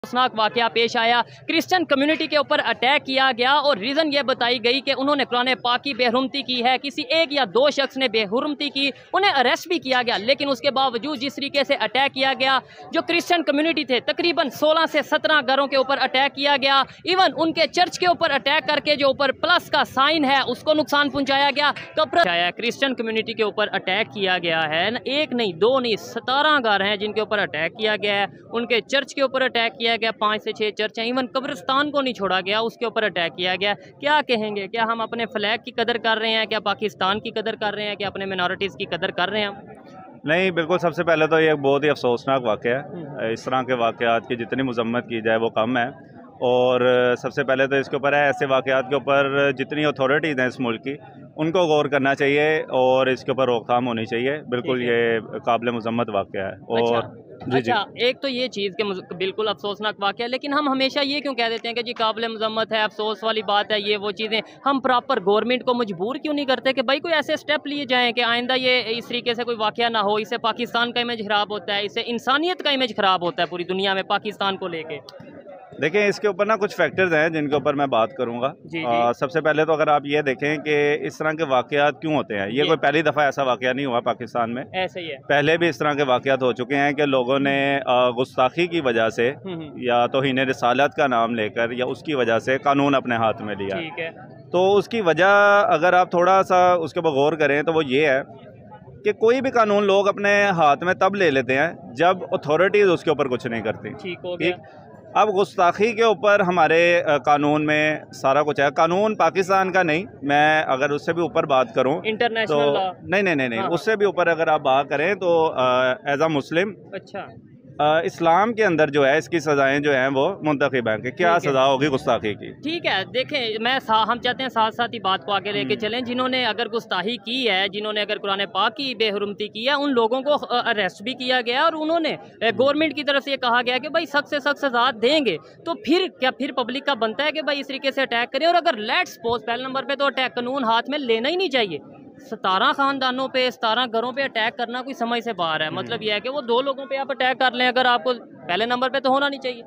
अफसोसनाक वाकया पेश आया। क्रिश्चियन कम्युनिटी के ऊपर अटैक किया गया और रीज़न ये बताई गई कि उन्होंने कुरान पाक की बेहुरमती की है। किसी एक या दो शख्स ने बेहुरमती की, उन्हें अरेस्ट भी किया गया, लेकिन उसके बावजूद जिस तरीके से अटैक किया गया, जो क्रिश्चियन कम्युनिटी थे तकरीबन 16 से 17 घरों के ऊपर अटैक किया गया। इवन उनके चर्च के ऊपर अटैक करके जो ऊपर प्लस का साइन है उसको नुकसान पहुँचाया गया। क्रिश्चियन कम्युनिटी के ऊपर अटैक किया गया है, एक नहीं दो नहीं 17 घर हैं जिनके ऊपर अटैक किया गया है। उनके चर्च के ऊपर अटैक किया गया, 5 से 6 चर्च हैं। इवन कब्रिस्तान को नहीं छोड़ा गया, उसके ऊपर अटैक किया गया। क्या कहेंगे, क्या हम अपने फ्लैग की कदर कर रहे हैं, क्या पाकिस्तान की कदर कर रहे हैं, क्या अपने मिनॉरिटीज़ की कदर कर रहे हैं हम? नहीं, बिल्कुल। सबसे पहले तो ये बहुत ही अफसोसनाक वाक़या है। इस तरह के वाक़यात की जितनी मज़म्मत की जाए वो कम है। और सबसे पहले तो इसके ऊपर है, ऐसे वाक़यात के ऊपर जितनी अथॉरिटीज़ हैं इस मुल्क की, उनको गौर करना चाहिए और इसके ऊपर रोकथाम होनी चाहिए। बिल्कुल ये काबिल मज़म्मत वाक़या है। और अच्छा, एक तो ये चीज़ के बिल्कुल अफसोसनाक वाक़या है, लेकिन हम हमेशा ये क्यों कह देते हैं कि जी काबिल मज़म्मत है, अफसोस वाली बात है, ये वो चीज़ें। हम प्रॉपर गवर्नमेंट को मजबूर क्यों नहीं करते कि भाई कोई ऐसे स्टेप लिए जाएँ कि आइंदा ये इस तरीके से कोई वाक़या ना हो। इससे पाकिस्तान का इमेज ख़राब होता है, इससे इंसानियत का इमेज ख़राब होता है पूरी दुनिया में पाकिस्तान को लेके। देखिए, इसके ऊपर ना कुछ फैक्टर्स हैं जिनके ऊपर मैं बात करूंगा। सबसे पहले तो अगर आप ये देखें कि इस तरह के वाक़यात क्यों होते हैं, ये कोई पहली दफ़ा ऐसा वाक़या नहीं हुआ पाकिस्तान में। ऐसे ही है, पहले पहले भी इस तरह के वाक़यात हो चुके हैं कि लोगों ने गुस्ताखी की वजह से या तौहीन रिसालत का नाम लेकर या उसकी वजह से कानून अपने हाथ में लिया। ठीक है। तो उसकी वजह अगर आप थोड़ा सा उसके ऊपर गौर करें तो वो ये है कि कोई भी कानून लोग अपने हाथ में तब ले लेते हैं जब अथॉरिटीज़ उसके ऊपर कुछ नहीं करती। ठीक हो गया। अब गुस्ताखी के ऊपर हमारे कानून में सारा कुछ है। कानून पाकिस्तान का नहीं, मैं अगर उससे भी ऊपर बात करूं इंटरनेशनल तो नहीं, हाँ। उससे भी ऊपर अगर आप बात करें तो एज अ मुस्लिम अच्छा, इस्लाम के अंदर जो है इसकी सज़ाएं जो हैं वो मुंतखब हैं कि क्या सज़ा होगी गुस्ताखी की। ठीक है। देखें, हम चाहते हैं साथ साथ ही बात को आगे लेके चलें। जिन्होंने अगर गुस्ताही की है, जिन्होंने अगर कुरान पाक की बेहुरमती की है, उन लोगों को अरेस्ट भी किया गया और उन्होंने गवर्नमेंट की तरफ से ये कहा गया कि भाई सख्त से सख्त सजा देंगे। तो फिर पब्लिक का बनता है कि भाई इस तरीके से अटैक करें। और अगर लेट्स सपोज पहले नंबर पर तो अटैक कानून हाथ में लेना ही नहीं चाहिए। 17 खानदानों पे 17 घरों पे अटैक करना कोई समझ से बाहर है। मतलब यह है कि वो 2 लोगों पे आप अटैक कर लें, अगर आपको पहले नंबर पे तो होना नहीं चाहिए।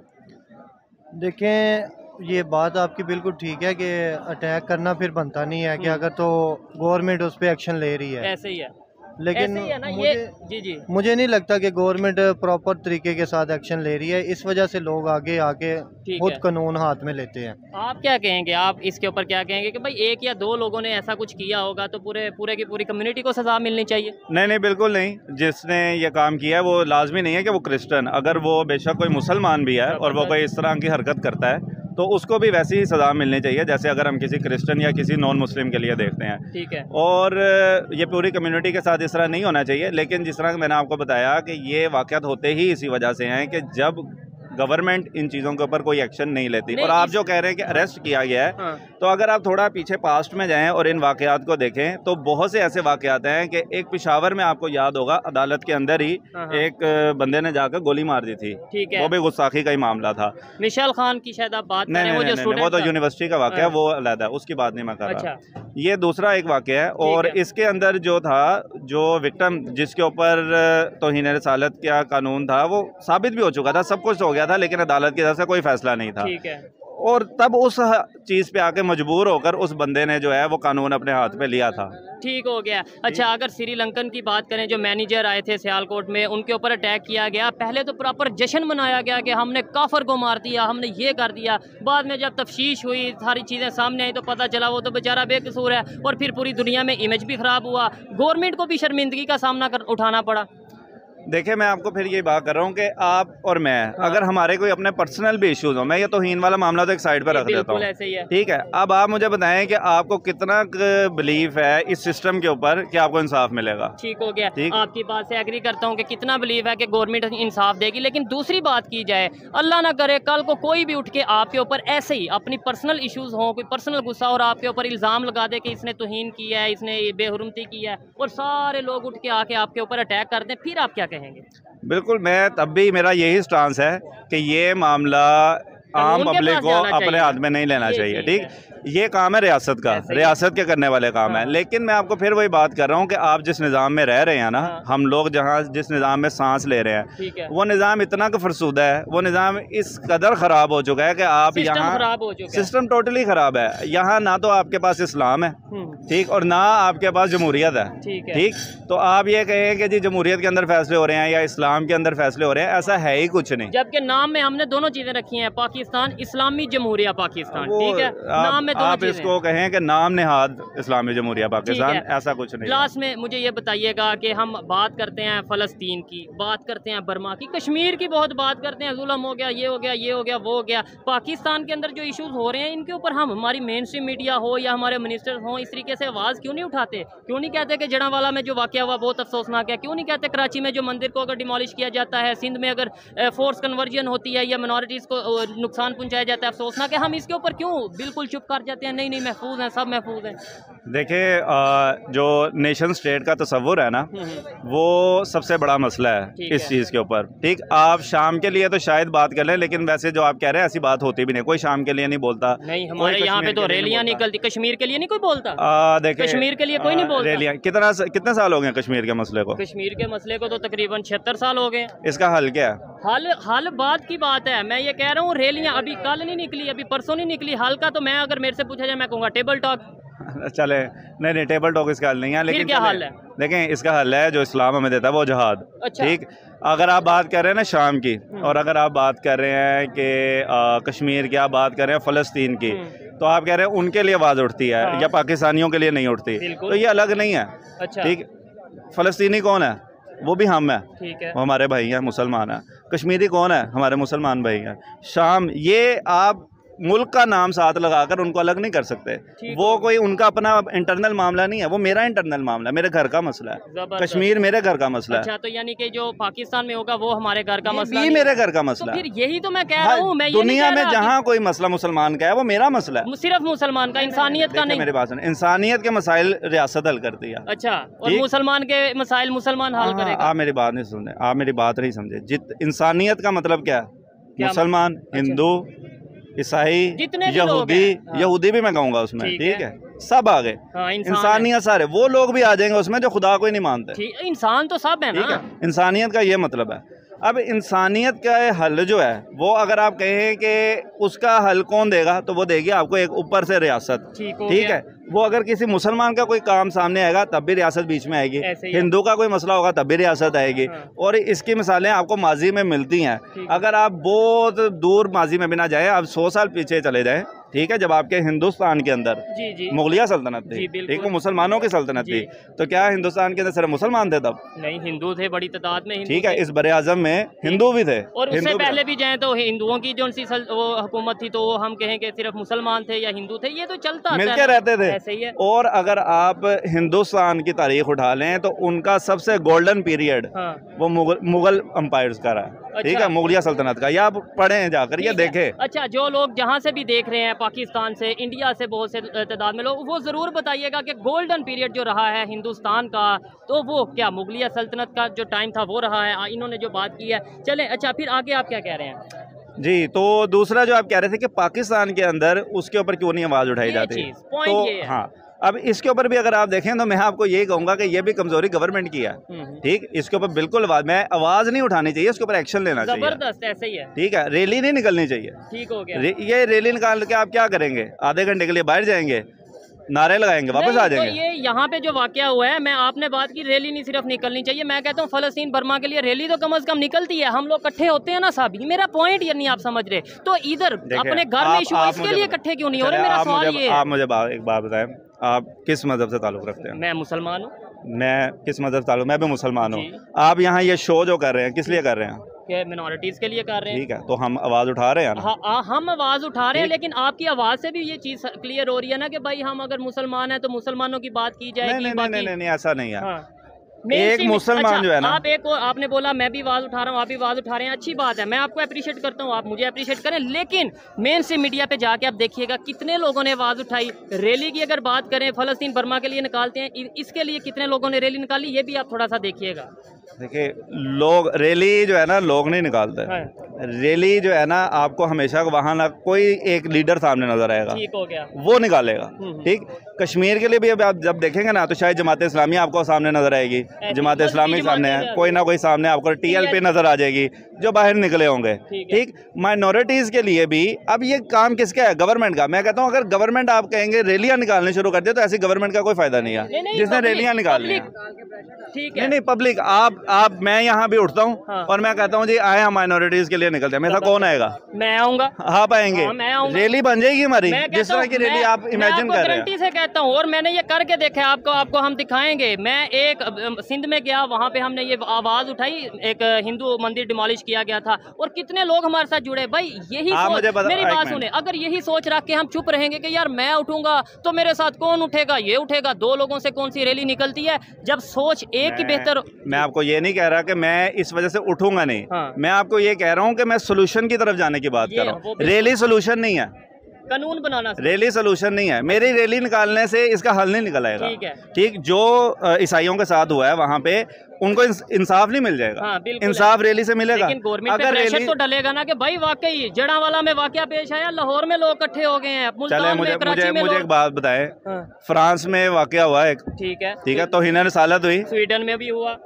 देखें, ये बात आपकी बिल्कुल ठीक है कि अटैक करना फिर बनता नहीं है कि अगर तो गवर्नमेंट उस पर एक्शन ले रही है। ऐसे ही है, लेकिन ऐसे ही है ना जी मुझे नहीं लगता कि गवर्नमेंट प्रॉपर तरीके के साथ एक्शन ले रही है। इस वजह से लोग आगे आके खुद कानून हाथ में लेते हैं। आप क्या कहेंगे, आप इसके ऊपर क्या कहेंगे कि भाई 1 या 2 लोगों ने ऐसा कुछ किया होगा तो पूरे की पूरी कम्युनिटी को सजा मिलनी चाहिए? नहीं, बिल्कुल नहीं। जिसने ये काम किया है वो लाजमी नहीं है कि वो क्रिश्चियन, अगर वो बेशक कोई मुसलमान भी है और वो कोई इस तरह की हरकत करता है तो उसको भी वैसी ही सज़ा मिलनी चाहिए जैसे अगर हम किसी क्रिश्चियन या किसी नॉन मुस्लिम के लिए देखते हैं। ठीक है। और ये पूरी कम्युनिटी के साथ इस तरह नहीं होना चाहिए। लेकिन जिस तरह मैंने आपको बताया कि ये वाक़यात होते ही इसी वजह से हैं कि जब गवर्नमेंट इन चीज़ों के ऊपर कोई एक्शन नहीं लेती। और आप जो कह रहे हैं कि अरेस्ट किया गया है, तो अगर आप थोड़ा पीछे पास्ट में जाएं और इन वाक़यात को देखें तो बहुत से ऐसे वाक़यात हैं कि एक पेशावर में आपको याद होगा अदालत के अंदर ही एक बंदे ने जाकर गोली मार दी थी। ठीक है। वो भी गुस्ताखी का ही मामला था। मिशेल खान की शायद आप बात कर रहे हैं, वो तो यूनिवर्सिटी का वाक़या है, वो अलग है, उसकी बात नहीं मैं कर रहा। ये दूसरा एक वाक़या है। और इसके अंदर जो था, जो विक्टिम जिसके ऊपर तौहीन रिसालत का कानून था वो साबित भी हो चुका था, सब कुछ हो गया था, लेकिन अदालत की तरफ से कोई फैसला नहीं था। ठीक है। और तब उस चीज़ पे आके मजबूर होकर उस बंदे ने जो है वो कानून अपने हाथ पे लिया था। ठीक हो गया। अच्छा, अगर श्रीलंकन की बात करें, जो मैनेजर आए थे सियालकोट में, उनके ऊपर अटैक किया गया। पहले तो प्रॉपर जश्न मनाया गया कि हमने काफर को मार दिया, हमने ये कर दिया। बाद में जब तफ्तीश हुई, सारी चीज़ें सामने आई तो पता चला वो तो बेचारा बेकसूर है। और फिर पूरी दुनिया में इमेज भी ख़राब हुआ, गवर्नमेंट को भी शर्मिंदगी का सामना उठाना पड़ा। देखिए, मैं आपको फिर ये बात कर रहा हूँ कि आप और मैं अगर हमारे कोई अपने पर्सनल भी इश्यूज हो, मैं ये तौहीन वाला मामला तो एक साइड पर रख देता हूँ, ठीक है। अब आप मुझे बताएं कि आपको कितना बिलीव है इस सिस्टम के ऊपर कि आपको इंसाफ मिलेगा? ठीक हो गया। आपकी बात से एग्री करता हूँ कि कितना बिलीव है कि गवर्नमेंट इंसाफ देगी। लेकिन दूसरी बात की जाए, अल्लाह ना करे कल को कोई भी उठ के आपके ऊपर ऐसे ही अपनी पर्सनल इश्यूज हो, कोई पर्सनल गुस्सा और आपके ऊपर इल्ज़ाम लगा दे कि इसने तौहीन की है, इसने बेहुरमती की है, और सारे लोग उठ के आके आपके ऊपर अटैक कर दें, फिर आप क्या कहेंगे? बिल्कुल, मैं तब भी मेरा यही स्टांस है कि ये मामला आम पब्लिक को अपने हाथ में नहीं लेना चाहिए। ठीक, ये काम है रियासत का, रियासत के करने वाले काम है। लेकिन मैं आपको फिर वही बात कर रहा हूँ कि आप जिस निज़ाम में रह रहे हैं ना, हम लोग जहाँ जिस निज़ाम में सांस ले रहे हैं, वो निज़ाम इतना का फरसूदा है, वो निज़ाम इस कदर ख़राब हो चुका है कि आप यहाँ सिस्टम टोटली ख़राब है। यहाँ ना तो आपके पास इस्लाम है, ठीक, और ना आपके पास जमहूरियत है। ठीक, तो आप ये कहें कि जी जमहूरियत के अंदर फैसले हो रहे हैं या इस्लाम के अंदर फैसले हो रहे हैं, ऐसा है ही कुछ नहीं। जबकि नाम में हमने दोनों चीजें रखी हैं, पाकिस्तान इस्लामी जमहूरिया पाकिस्तान। ठीक है, नाम में आप इसको कहें कि नाम नेहाद इस्लामी जमहूरिया पाकिस्तान, ऐसा कुछ नहीं। लास्ट में मुझे ये बताइएगा कि हम बात करते हैं फ़लस्तीन की, बात करते हैं बर्मा की, कश्मीर की बहुत बात करते हैं, जुल्म हो गया, ये हो गया, ये हो गया, वो हो गया। पाकिस्तान के अंदर जो इश्यूज हो रहे हैं इनके ऊपर हम, हमारी मेन स्ट्रीम मीडिया हो या हमारे मिनिस्टर हों, इस तरीके से आवाज़ क्यों नहीं उठाते? क्यों नहीं कहते कि जड़ावाला में जो वाक़या हुआ बहुत अफसोसनाक है? क्यों नहीं कहते कराची में जो मंदिर को अगर डिमोलिश किया जाता है, सिंध में अगर फोर्स कन्वर्जन होती है या मिनॉरिटीज़ को नुकसान पहुंचाया जाता है, अफसोसनाक है, हम इसके ऊपर क्यों बिल्कुल चुप कर जाते हैं? नहीं नहीं, महफूज हैं, सब महफूज हैं। देखिए, जो नेशन स्टेट का तस्वुर है ना, वो सबसे बड़ा मसला है इस चीज़ के ऊपर। ठीक, आप शाम के लिए तो शायद बात कर लें, लेकिन वैसे जो आप कह रहे हैं ऐसी बात होती भी नहीं, कोई शाम के लिए नहीं बोलता। नहीं, हमारे यहाँ पे तो रैलियाँ निकलती, कश्मीर के लिए नहीं कोई बोलता। देखिए, कश्मीर के लिए कोई नहीं बोलता। रैलियाँ कितने साल हो गए कश्मीर के मसले को? कश्मीर के मसले को तो तकरीबन 76 साल हो गए। इसका हल क्या है? हल बात की बात है। मैं ये कह रहा हूँ, रैलियाँ अभी कल नहीं निकली, अभी परसों नहीं निकली। हल का तो मैं, अगर मेरे से पूछा जाए, मैं कहूँगा टेबल टॉक। चले, नहीं, टेबल टॉक इसका हल नहीं है। लेकिन क्या हल है? देखें, इसका हल है जो इस्लाम हमें देता है, वो जहाद। अच्छा। ठीक, अगर आप बात कर रहे हैं ना शाम की, और अगर आप बात कर रहे हैं कि कश्मीर की, आप बात कर रहे हैं फ़लस्तीन की, तो आप कह रहे हैं उनके लिए आवाज़ उठती है या पाकिस्तानियों के लिए नहीं उठती, तो ये अलग नहीं है। अच्छा। ठीक, फ़लस्तीनी कौन है? वो भी हम हैं, ठीक है, वो हमारे भाई हैं, मुसलमान हैं। कश्मीरी कौन है? हमारे मुसलमान भाई हैं। शाम, ये आप मुल्क का नाम साथ लगाकर उनको अलग नहीं कर सकते। वो कोई उनका अपना इंटरनल मामला नहीं है, वो मेरा इंटरनल मामला है, मेरे घर का मसला है। कश्मीर मेरे घर का मसला है। अच्छा, तो यानी कि जो पाकिस्तान में होगा वो हमारे घर का मसला है, मेरे घर का मसला है। फिर यही तो मैं कह रहा हूँ, मैं दुनिया में जहाँ कोई मसला मुसलमान का है, वो मेरा मसला है, सिर्फ मुसलमान का, इंसानियत का नहीं। मेरे पास इंसानियत के मसाइल रियासत हल करती है। अच्छा, और मुसलमान के मसाइल मुसलमान हल करेगा। आप मेरी बात नहीं सुने, आप मेरी बात नहीं समझे। इंसानियत का मतलब क्या है? मुसलमान, हिंदू, ईसाई, यहूदी भी मैं कहूँगा उसमें। ठीक है, सब आ गए। इंसानियत सारे वो लोग भी आ जाएंगे उसमें जो खुदा को ही नहीं मानते। इंसान तो सब है ना। इंसानियत का ये मतलब है। अब इंसानियत का हल जो है, वो अगर आप कहें कि उसका हल कौन देगा, तो वो देगी आपको एक ऊपर से रियासत। ठीक है, वो अगर किसी मुसलमान का कोई काम सामने आएगा तब भी रियासत बीच में आएगी, हिंदू का कोई मसला होगा तब भी रियासत आएगी। और इसकी मिसालें आपको माजी में मिलती हैं। अगर आप बहुत दूर माजी में भी ना जाए, आप 100 साल पीछे चले जाए, ठीक है, जब आपके हिंदुस्तान के अंदर मुगलिया सल्तनत थी, ठीक, वो मुसलमानों की सल्तनत थी, तो क्या हिंदुस्तान के अंदर सिर्फ मुसलमान थे तब? नहीं, हिंदू थे बड़ी तादाद में। ठीक है, इस बड़े आजम में हिंदू भी थे, और उससे पहले भी जाए तो हिंदुओं की जो वो हुकूमत थी, तो हम कहें कि सिर्फ मुसलमान थे या हिंदू थे, ये तो चलता मिलके रहते थे। ऐसे ही है। और अगर आप हिंदुस्तान की तारीख उठा लें तो उनका सबसे गोल्डन पीरियड वो मुगल एम्पायर्स का रहा है। ठीक है, मुगलिया सल्तनत का, या आप पढ़ें जाकर, ये देखें। अच्छा, जो लोग जहाँ से भी देख रहे हैं, पाकिस्तान से, इंडिया से बहुत से तादाद में लोग, वो ज़रूर बताइएगा कि गोल्डन पीरियड जो रहा है हिंदुस्तान का, तो वो क्या मुगलिया सल्तनत का जो टाइम था वो रहा है? इन्होंने जो बात की है, चलें। अच्छा, फिर आगे आप क्या कह रहे हैं? जी, तो दूसरा जो आप कह रहे थे कि पाकिस्तान के अंदर उसके ऊपर क्यों नहीं आवाज़ उठाई जाती, तो हाँ, अब इसके ऊपर भी अगर आप देखें तो मैं आपको यही कहूँगा कि ये भी कमजोरी गवर्नमेंट की है। ठीक, इसके ऊपर बिल्कुल आवाज़ नहीं उठानी चाहिए, इसके ऊपर एक्शन लेना चाहिए। जबरदस्त, ऐसे ही है। ठीक है, रैली नहीं निकलनी चाहिए। ठीक हो गया। ये रैली निकाल के आप क्या करेंगे? आधे घंटे के लिए बाहर जाएंगे, नारे लगाएंगे, वापस आ जाएंगे। तो ये यहाँ पे जो वाकया हुआ है, मैं आपने बात की रैली नहीं सिर्फ निकलनी चाहिए, मैं कहता हूँ फ़लस्तीन बर्मा के लिए रैली तो कम से कम निकलती है, हम लोग इकट्ठे होते हैं ना साहब। मेरा पॉइंट ये नहीं आप समझ रहे, तो इधर अपने घर में इशू, इसके लिए इकट्ठे क्यों नहीं हो रहे? मेरा सवाल ये है। आप मुझे एक बात बताएं, आप किस मजहब से ताल्लुक़ रखते हैं? मैं मुसलमान हूँ। मैं किस मजहब से ताल्लुक़? मैं भी मुसलमान हूँ। आप यहाँ ये शो जो कर रहे हैं, किस लिए कर रहे हैं? मिनॉरिटीज के लिए कर रहे हैं। ठीक है, तो हम आवाज़ उठा रहे हैं ना। हम आवाज़ उठा रहे हैं, लेकिन आपकी आवाज़ से भी ये चीज़ क्लियर हो रही है ना कि भाई हम अगर मुसलमान हैं तो मुसलमानों की बात की जाएगी। नहीं, ऐसा नहीं है। एक मुसलमान जो है ना, आपने बोला मैं भी आवाज़ उठा रहा हूँ, आप भी आवाज़ उठा रहे हैं, अच्छी बात है, मैं आपको अप्रिशिएट करता हूँ, आप मुझे अप्रिशिएट करें, लेकिन मेन स्ट्रीम मीडिया पे जाके आप देखिएगा कितने लोगों ने आवाज़ उठाई। रैली की अगर बात करें, फ़लस्तीन बर्मा के लिए निकालते हैं, इसके लिए कितने लोगों ने रैली निकाली, ये भी आप थोड़ा सा देखिएगा। देखिए, लोग रैली जो है ना, लोग नहीं निकालते, रैली जो है ना, आपको हमेशा वहाँ ना कोई एक लीडर सामने नजर आएगा, ठीक हो गया, वो निकालेगा। ठीक, कश्मीर के लिए भी अभी आप जब देखेंगे ना तो शायद जमात इस्लामी आपको सामने नजर आएगी, जमात इस्लामी सामने है, कोई ना कोई सामने आपको TLP नजर आ जाएगी जो बाहर निकले होंगे। ठीक, माइनॉरिटीज के लिए भी अब ये काम किसका है? गवर्नमेंट का। मैं कहता हूँ अगर गवर्नमेंट आप कहेंगे रैलियां निकालने शुरू कर दे तो ऐसी गवर्नमेंट का कोई फायदा नहीं है जिसने रैलियां निकालनी है। ठीक है, नहीं पब्लिक, आप मैं यहाँ भी उठता हूँ और मैं कहता हूँ जी आए हम माइनॉरिटीज के लिए निकलते हैं, मेरा कौन आएगा? मैं आऊंगा, आप आएंगे, रैली बन जाएगी हमारी, जिस तरह की रैली आप इमेजिन कर रहे हैं। से कहता हूँ, और मैंने ये करके देखा है, आपको हम दिखाएंगे। मैं एक सिंध में गया, वहाँ पे हमने ये आवाज उठाई, एक हिंदू मंदिर डिमोलिश किया गया था और कितने लोग हमारे साथ जुड़े। भाई यही मेरी बात सुने, अगर यही सोच रख के हम चुप रहेंगे कि यार मैं उठूंगा तो मेरे साथ कौन उठेगा, ये उठेगा, दो लोगों से कौन सी रैली निकलती है? जब सोच एक ही बेहतर। मैं आपको ये नहीं कह रहा कि मैं इस वजह से उठूंगा नहीं, मैं आपको ये कह रहा हूँ कि मैं सोल्यूशन की तरफ जाने की बात कर रहा हूँ। रैली सोल्यूशन नहीं है, कानून बनाना रैली सोल्यूशन नहीं है। मेरी रैली निकालने से इसका हल नहीं निकल आएगा। ठीक, जो ईसाइयों के साथ हुआ है वहाँ पे उनको इंसाफ नहीं मिल जाएगा। इंसाफ रैली से मिलेगा, लेकिन गवर्नमेंट पे प्रेशर तो डलेगा ना कि भाई वाकई जड़ावाला में वाकया पेश आया, लाहौर में लोग इकट्ठे हो गए हैं। चले मुझे एक बात बताएं, फ्रांस में वाकया हुआ एक, ठीक है, तो हिना रसालत हुई, स्वीडन में भी हुआ,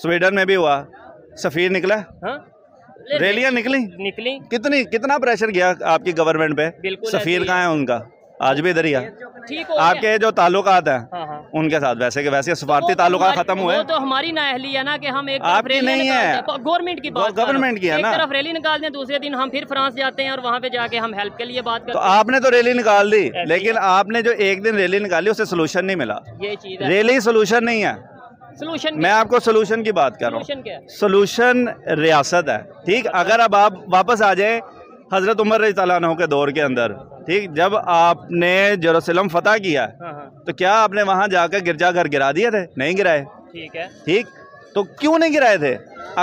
सफीर निकला, रैलियां निकली, कितना प्रेशर किया आपकी गवर्नमेंट पे? सफीर कहाँ है उनका? आज भी इधर ही है। आपके जो ताल्लुकात हैं उनके साथ वैसे के वैसे सफारती ताल्लुकात खत्म हुए। वो तो हमारी नाअहली है ना कि हम एक आपकी नहीं है, गवर्नमेंट की बात, गवर्नमेंट की है ना। एक तरफ रैली निकाल दें, दूसरे दिन हम फिर फ्रांस जाते हैं और वहाँ पे जाके हम हेल्प के लिए बात करते हैं। तो आपने तो रैली निकाल दी, लेकिन आपने जो एक दिन रैली निकाली उससे सोल्यूशन नहीं मिला। ये चीज है, रैली सोल्यूशन नहीं है। सोल्यूशन मैं आपको सोल्यूशन की बात कर रहा हूँ। सोल्यूशन रियासत है। ठीक, अगर अब आप वापस आ जाए हजरत उमर रज़ी अल्लाह अन्हु के दौर के अंदर, ठीक, जब आपने जेरूसलम फतह किया तो क्या आपने वहां जाकर गिरजाघर गिरा दिए थे? नहीं गिराए। ठीक है, ठीक, तो क्यों नहीं गिराए थे?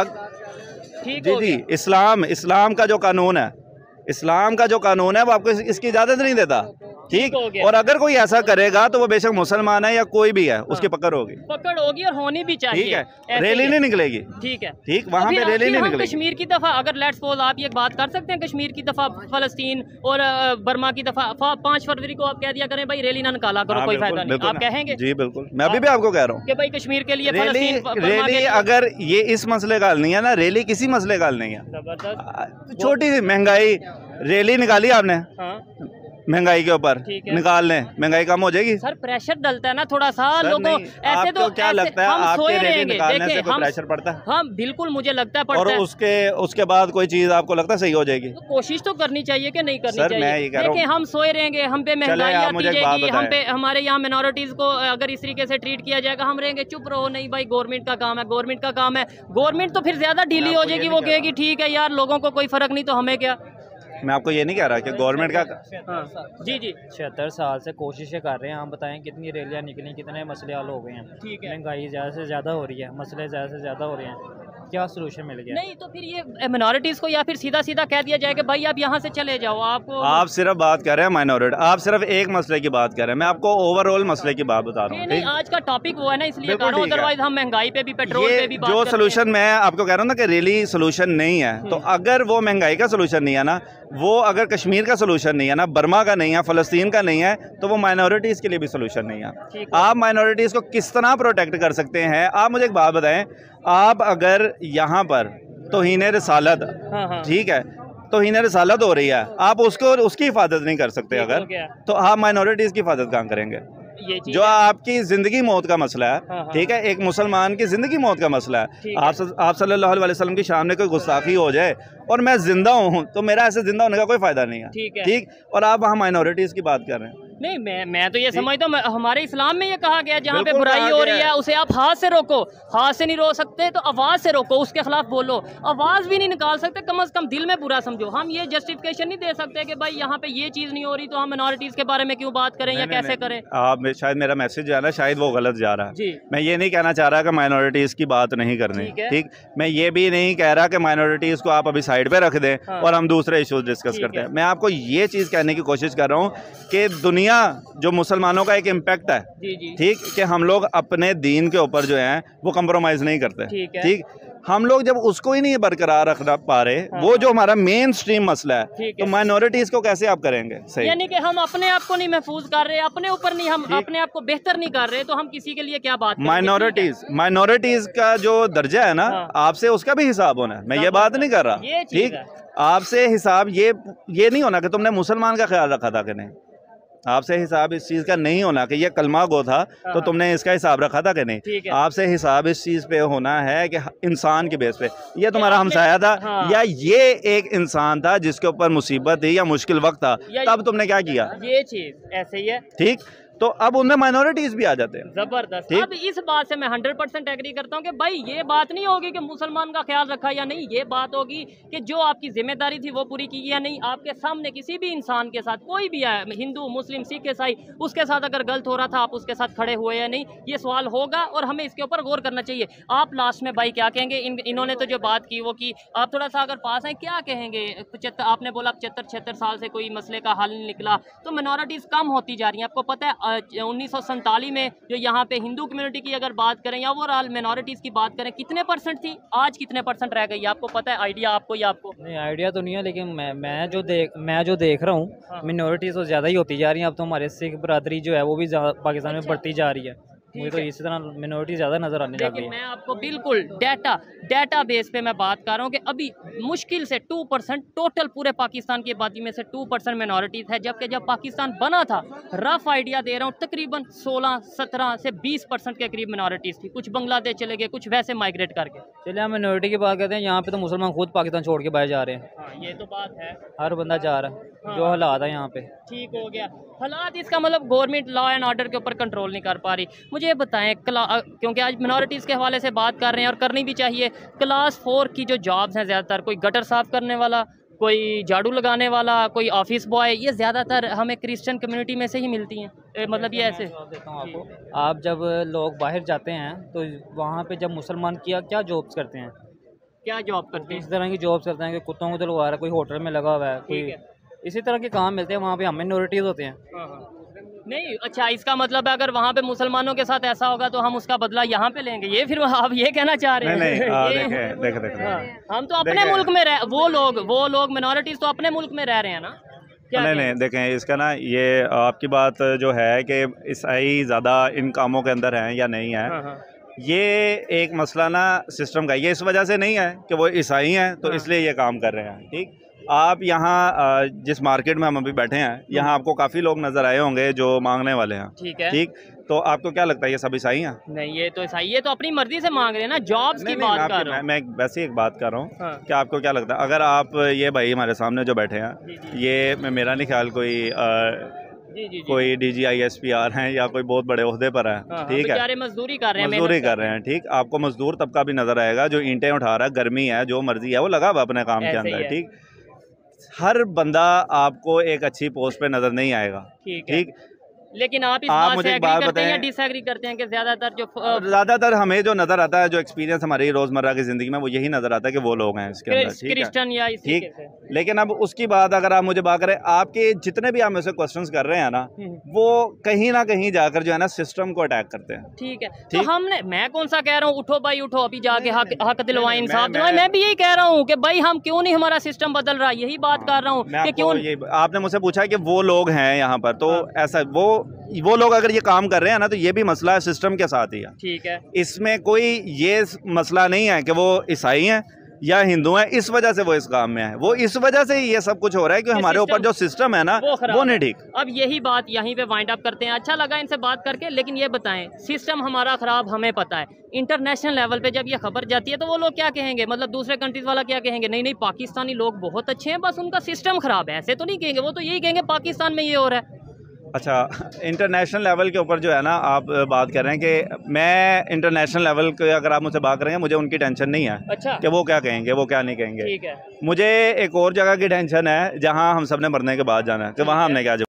जी, इस्लाम का जो कानून है वो आपको इसकी इजाजत नहीं देता। ठीक, और अगर कोई ऐसा करेगा तो वो बेशक मुसलमान है या कोई भी है, उसकी पकड़ होगी और होनी भी चाहिए। ठीक है, रैली नहीं निकलेगी। ठीक है, ठीक, वहाँ पे रैली नहीं निकलेगी। कश्मीर की दफा अगर लेट्स सपोज आप ये बात कर सकते हैं, कश्मीर की दफा, फलस्तीन और बर्मा की दफा 5 फरवरी को आप कह दिया करें भाई रैली ना निकाला करो, कोई फायदा नहीं, आप कहेंगे? जी बिल्कुल, मैं अभी भी आपको कह रहा हूँ कि भाई कश्मीर के लिए रैली, अगर ये इस मसले का हल नहीं है ना, रैली किसी मसले का हल नहीं है। छोटी सी महंगाई, रैली निकाली आपने, महंगाई के ऊपर निकाल लें, महंगाई कम हो जाएगी। सर प्रेशर डलता है ना थोड़ा सा लोगों, ऐसे तो क्या लगता है आपके रैली निकालने से कोई प्रेशर पड़ता है? हाँ बिल्कुल, मुझे लगता है पड़ता है। और उसके बाद कोई चीज आपको लगता है सही हो जाएगी? तो कोशिश तो करनी चाहिए कि नहीं करनी चाहिए? देखिए हम सोए रहेंगे, हम पे महंगाई आती जाएगी, हम पे हमारे यहाँ मिनोरिटीज को अगर इस तरीके से ट्रीट किया जाएगा, हम रहेंगे चुप रहो, नहीं भाई गवर्नमेंट का काम है, गवर्नमेंट तो फिर ज्यादा ढीली हो जाएगी, वो कहेगी ठीक है यार लोगों को कोई फर्क नहीं तो हमें क्या। मैं आपको ये नहीं कह रहा कि गवर्नमेंट का जी 76 साल से कोशिशें कर रहे हैं। हम बताएं कितनी रैलियां निकली, कितने मसले हल हो गए हैं। महंगाई ज़्यादा से ज़्यादा हो रही है, मसले ज़्यादा से ज़्यादा हो रहे हैं, क्या सोल्यूशन मिल गया? नहीं तो फिर ये मिनोरिटीज को या फिर सीधा कह दिया जाए कि भाई आप यहाँ से चले जाओ। आप सिर्फ बात कर रहे हैं माइनॉरिटी, आप सिर्फ एक मसले की बात कर रहे हैं, मैं आपको ओवरऑल मसले की बात बता रहा हूँ। नहीं, आज का टॉपिक वो है ना, इसलिए कह रहा हूं, अदरवाइज हम महंगाई पे भी, पेट्रोल पे भी बात जो सोल्यूशन मैं आपको कह रहा हूँ ना कि रैली सोल्यूशन नहीं है, तो अगर वो महंगाई का सोल्यूशन नहीं है ना, वो अगर कश्मीर का सोल्यूशन नहीं है ना, बर्मा का नहीं है, फलस्तीन का नहीं है, तो वो माइनॉरिटीज के लिए भी सोल्यूशन नहीं है। आप माइनॉरिटीज को किस तरह प्रोटेक्ट कर सकते हैं? आप मुझे एक बात बताएं, आप अगर यहाँ पर तौहीन रिसालत, ठीक है, तौहीन रिसालत हो रही है, आप उसकी हिफाजत नहीं कर सकते अगर, तो आप माइनॉरिटीज की हिफाजत कहाँ करेंगे? जो आपकी जिंदगी मौत का मसला है, ठीक है, एक मुसलमान की जिंदगी मौत का मसला है। आप सल्लल्लाहु अलैहि वसल्लम की शान में कोई गुस्ताखी हो जाए और मैं जिंदा हूँ तो मेरा ऐसे जिंदा होने का कोई फायदा नहीं है। ठीक, और आप वहाँ माइनॉरिटीज की बात कर रहे हैं। नहीं, मैं तो ये समझता हूँ, हमारे इस्लाम में ये कहा गया जहाँ पे बुराई हो रही है उसे आप हाथ से रोको, हाथ से नहीं रोक सकते तो आवाज से रोको, उसके खिलाफ बोलो। आवाज भी नहीं निकाल सकते, कम से कम दिल में बुरा समझो। हम ये जस्टिफिकेशन नहीं दे सकते कि भाई यहाँ पे ये चीज नहीं हो रही तो हम मिनोरिटीज के बारे में क्यों बात करें या कैसे करें। आप शायद मेरा मैसेज जो है ना, शायद वो गलत जा रहा है। मैं ये नहीं कहना चाह रहा कि माइनॉरिटीज की बात नहीं करनी, ठीक, मैं ये भी नहीं कह रहा कि माइनॉरिटीज को आप अभी साइड पे रख दें और हम दूसरे इश्यूज डिस्कस करते हैं। मैं आपको ये चीज कहने की कोशिश कर रहा हूँ कि दुनिया दुनिया जो मुसलमानों का एक इम्पैक्ट है, ठीक, कि हम लोग अपने दीन के ऊपर जो है वो कंप्रोमाइज़ नहीं करते, ठीक, हम लोग जब उसको ही नहीं बरकरार रख पा रहे, वो जो हमारा मेन स्ट्रीम मसला है, तो माइनॉरिटीज को कैसे आप करेंगे सही? यानी कि हम अपने आप को नहीं महफूज कर रहे, अपने ऊपर नहीं, हम अपने आप को बेहतर नहीं कर रहे, तो हम किसी के लिए क्या बात करेंगे? माइनॉरिटीज का जो दर्जा है ना, आपसे उसका भी हिसाब होना है। मैं ये बात नहीं कर रहा, ठीक, आपसे हिसाब ये नहीं होना कि तुमने मुसलमान का ख्याल रखा था कि नहीं, आपसे हिसाब इस चीज़ का नहीं होना कि ये कलमा गो था तो तुमने इसका हिसाब रखा था कि नहीं। आपसे हिसाब इस चीज़ पे होना है कि इंसान के बेस पे ये तुम्हारा हमसाया था, या ये एक इंसान था जिसके ऊपर मुसीबत थी या मुश्किल वक्त था, तब तुमने क्या किया, ये चीज़ ऐसे ही है, ठीक। तो अब उनमें माइनॉरिटीज भी आ जाते हैं। जबरदस्त। अब इस बात से मैं 100% एग्री करता हूँ कि भाई ये बात नहीं होगी कि मुसलमान का ख्याल रखा या नहीं, ये बात होगी कि जो आपकी जिम्मेदारी थी वो पूरी की या नहीं। आपके सामने किसी भी इंसान के साथ, कोई भी है, हिंदू मुस्लिम सिख ईसाई, उसके साथ अगर गलत हो रहा था, आप उसके साथ खड़े हुए या नहीं, ये सवाल होगा और हमें इसके ऊपर गौर करना चाहिए। आप लास्ट में भाई क्या कहेंगे? इन्होंने तो जो बात की वो की, आप थोड़ा सा अगर पास हैं क्या कहेंगे? 75 आपने बोला 75-76 साल से कोई मसले का हल नहीं निकला, तो मिनॉरिटीज़ कम होती जा रही हैं। आपको पता है 1947 में जो यहाँ पे हिंदू कम्युनिटी की अगर बात करें या ओवरऑल मिनॉरिटीज़ की बात करें, कितने परसेंट थी, आज कितने परसेंट रह गई? आपको पता है आइडिया? आपको या आपको नहीं आइडिया तो नहीं है, लेकिन मैं जो देख रहा हूँ, मिनॉरिटीज़ तो ज़्यादा ही होती जा रही हैं। अब तो हमारे सिख बरादरी जो है वो भी पाकिस्तान में बढ़ती जा रही है। मुझे तो इसी तरह मिनॉरिटी ज़्यादा नज़र आने लगी है। मैं आपको बिल्कुल डाटा बेस पे मैं बात कर रहा हूँ कि अभी मुश्किल से 2% टोटल पूरे पाकिस्तान की आबादी में से 2% मिनॉरिटीज़ है, जबकि जब पाकिस्तान बना था, रफ आइडिया दे रहा हूँ, तकरीबन 16-17 से 20% के करीब मिनॉरिटीज़ थी। कुछ बांग्लादेश चले गए, कुछ वैसे माइग्रेट करके। चलिए हम मिनॉरिटी की बात करते हैं। यहाँ पे तो मुसलमान खुद पाकिस्तान छोड़ के बाहर जा रहे हैं। हाँ, ये तो बात है, हर बंदा जा रहा है। जो हालात है यहाँ पे ठीक हो गया हालात, इसका मतलब गवर्नमेंट लॉ एंड ऑर्डर के ऊपर कंट्रोल नहीं कर पा रही। मुझे ये बताएं, क्योंकि आज मिनॉरिटीज़ के हवाले से बात कर रहे हैं और करनी भी चाहिए, क्लास 4 की जो जॉब्स हैं ज़्यादातर, कोई गटर साफ़ करने वाला, कोई झाड़ू लगाने वाला, कोई ऑफिस बॉय, ये ज़्यादातर हमें क्रिश्चियन कम्युनिटी में से ही मिलती हैं। मतलब ये ऐसे देता हूँ आपको, आप जब लोग बाहर जाते हैं तो वहाँ पे जब मुसलमान क्या जॉब्स करते हैं, क्या जॉब करते हैं? इस तरह की जॉब्स करते हैं कि कुत्तों को दिलवा रहा है, कोई होटल में लगा हुआ है, कोई इसी तरह के काम मिलते हैं। वहाँ पे हम मिनॉरिटीज़ होते हैं। नहीं, अच्छा, इसका मतलब है अगर वहाँ पे मुसलमानों के साथ ऐसा होगा तो हम उसका बदला यहाँ पे लेंगे, ये फिर आप ये कहना चाह रहे हैं? नहीं, हम तो अपने मुल्क में रह, वो लोग मिनॉरिटीज़ तो अपने मुल्क में रह रहे हैं ना। नहीं, देखें इसका ना, ये आपकी बात जो है कि ईसाई ज़्यादा इन कामों के अंदर हैं या नहीं है, ये एक मसला ना सिस्टम का। ये इस वजह से नहीं है कि वो ईसाई हैं तो इसलिए ये काम कर रहे हैं, ठीक। आप यहाँ जिस मार्केट में हम अभी बैठे हैं, यहाँ आपको काफ़ी लोग नज़र आए होंगे जो मांगने वाले हैं, ठीक है, ठीक। तो आपको क्या लगता है ये सब ईसाई हैं? नहीं, ये तो ईसाई, ये तो अपनी मर्जी से मांग रहे हैं ना, जॉब्स की बात कर रहा हूं। मैं वैसे एक बात कर रहा हूँ कि आपको क्या लगता है, अगर आप ये भाई हमारे सामने जो बैठे हैं, ये मेरा नहीं ख्याल कोई DGISPR हैं या कोई बहुत बड़े ओहदे पर हैं, ठीक है, मजदूरी कर रहे हैं, ठीक। आपको मजदूर तबका भी नज़र आएगा जो ईंटें उठा रहा है, गर्मी है, जो मर्जी है वो लगा हुआ अपने काम के अंदर, ठीक। हर बंदा आपको एक अच्छी पोस्ट पे नज़र नहीं आएगा, ठीक। लेकिन आप इस बात से एग्री करते हैं या डिसएग्री करते हैं कि ज़्यादातर हमें जो नज़र आता है, जो एक्सपीरियंस हमारी रोज़मर्रा की ज़िंदगी में, वो यही नज़र आता है कि वो लोग हैं इसके अंदर, क्रिश्चियन या ठीक। लेकिन अब उसकी बात अगर आप मुझे बात करें, आपके जितने भी आप में से क्वेश्चंस कर रहे हैं ना, वो कहीं ना कहीं जाकर जो है ना सिस्टम को अटैक करते हैं, ठीक है। तो मैं कौन सा कह रहा हूँ उठो भाई उठो, अभी जाके हक दिलवाएं, इंसाफ दिलवाएं। मैं भी यही कह रहा हूँ कि भाई हम क्यों नहीं, हमारा सिस्टम बदल रहा, यही बात कर रहा हूँ कि क्यों। आपने मुझसे पूछा कि वो लोग हैं यहाँ पर, तो ऐसा वो लोग अगर ये काम कर रहे हैं ना, तो ये भी मसला है सिस्टम के साथ ही है, ठीक है। इसमें कोई ये मसला नहीं है कि वो ईसाई हैं या हिंदू हैं, इस वजह से वो इस काम में है, वो इस वजह से ये सब कुछ हो रहा है कि हमारे ऊपर जो सिस्टम है ना वो नहीं ठीक। अब यही बात यहीं पे वाइंड अप करते हैं। अच्छा लगा इनसे बात करके, लेकिन ये बताएं, सिस्टम हमारा खराब हमें पता है, इंटरनेशनल लेवल पे जब ये खबर जाती है तो वो लोग क्या कहेंगे, मतलब दूसरे कंट्रीज वाला क्या कहेंगे, नहीं पाकिस्तानी लोग बहुत अच्छे हैं, बस उनका सिस्टम खराब है, ऐसे तो नहीं कहेंगे। वो तो यही कहेंगे पाकिस्तान में ये हो रहा है। अच्छा, इंटरनेशनल लेवल के ऊपर जो है ना आप बात कर रहे हैं कि मैं इंटरनेशनल लेवल के अगर आप मुझसे बात करेंगे, मुझे उनकी टेंशन नहीं है। अच्छा। कि वो क्या कहेंगे, वो क्या नहीं कहेंगे, ठीक है। मुझे एक और जगह की टेंशन है जहां हम सब ने मरने के बाद जाना है, कि वहां हमने क्या